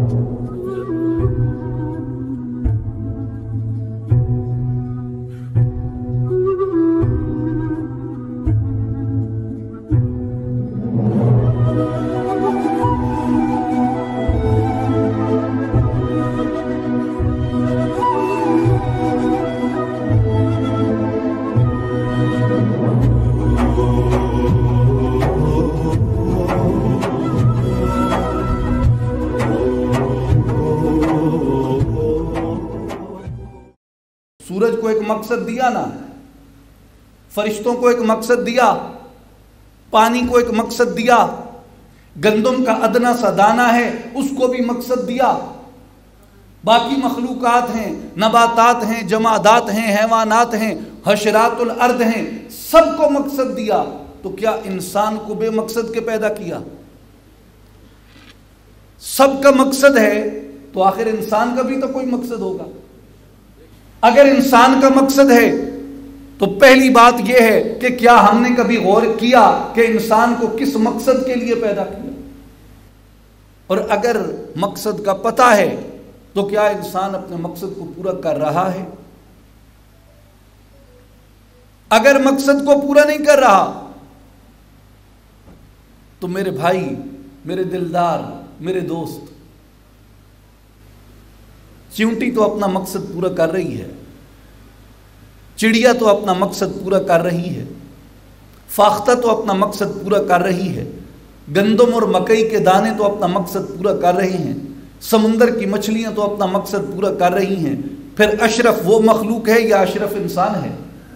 सूरज को एक मकसद दिया ना, फरिश्तों को एक मकसद दिया, पानी को एक मकसद दिया, गंदम का अदना सा दाना है उसको भी मकसद दिया, बाकी मखलूकात हैं, नबातात हैं, जमादात हैं, हैवानात हैं, हशरातुल अर्द हैं, सबको मकसद दिया। तो क्या इंसान को बेमकसद के पैदा किया? सबका मकसद है तो आखिर इंसान का भी तो कोई मकसद होगा। अगर इंसान का मकसद है तो पहली बात यह है कि क्या हमने कभी गौर किया कि इंसान को किस मकसद के लिए पैदा किया? और अगर मकसद का पता है तो क्या इंसान अपने मकसद को पूरा कर रहा है? अगर मकसद को पूरा नहीं कर रहा तो मेरे भाई, मेरे दिलदार, मेरे दोस्त, चींटी तो अपना मकसद पूरा कर रही है, चिड़िया तो अपना मकसद पूरा कर रही है, फाख्ता तो अपना मकसद पूरा कर रही है, गंदम और मकई के दाने तो अपना मकसद पूरा कर रहे हैं, समुंदर की मछलियां तो अपना मकसद पूरा कर रही हैं। फिर अशरफ वो मखलूक है या अशरफ इंसान है?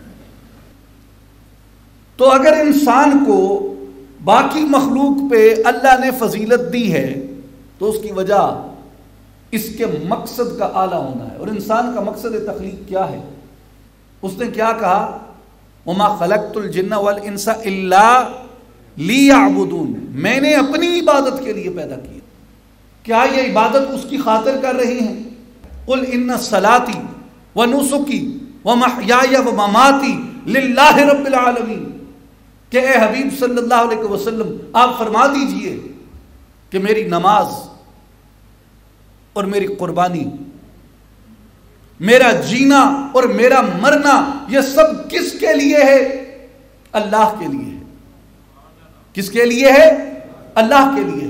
तो अगर इंसान को बाकी मखलूक पे अल्लाह ने फजीलत दी है तो उसकी वजह इसके मकसद का आला होना है। और इंसान का मकसद तख्लीक क्या है? उसने क्या कहा? वमा खलक़तुल जिन्ना वल इंसा इल्ला लियअबुदून, मैंने अपनी इबादत के लिए पैदा किया। क्या ये इबादत उसकी खातिर कर रही हैं? कुल इन्ना सलाती व नुसुकी व महयाया व ममाती लिल्लाहि रब्बिल आलमीन, कि ए हबीब सल्लल्लाहु अलैहि वसल्लम आप फरमा दीजिए कि मेरी नमाज और मेरी कुर्बानी, मेरा जीना और मेरा मरना, यह सब किसके लिए है? अल्लाह के लिए है। किसके लिए है? अल्लाह के लिए